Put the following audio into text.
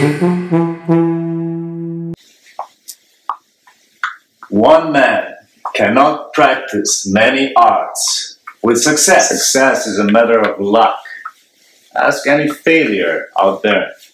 One man cannot practice many arts with success. Success is a matter of luck. Ask any failure out there.